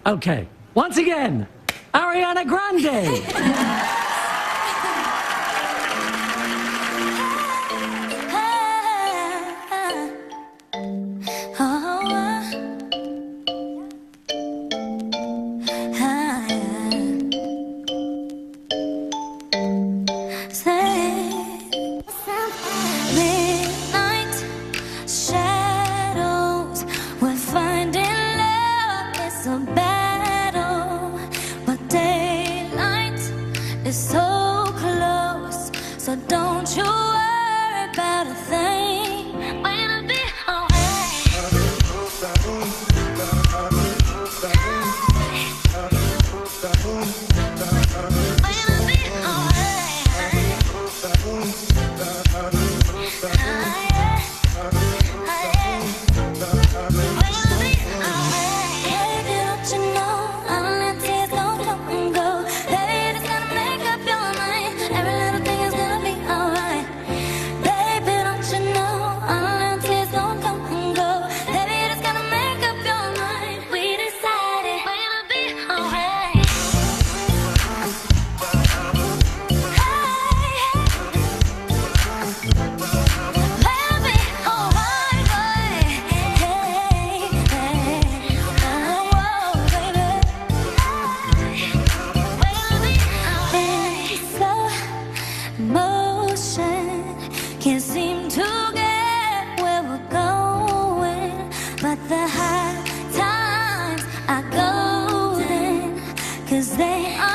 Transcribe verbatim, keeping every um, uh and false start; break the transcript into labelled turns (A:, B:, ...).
A: Okay, once again, Ariana Grande.
B: It's so close, so don't you worry about a thing. When it be alright. When it be alright. Can't seem to get where we're going, but the high times are golden, 'cause they are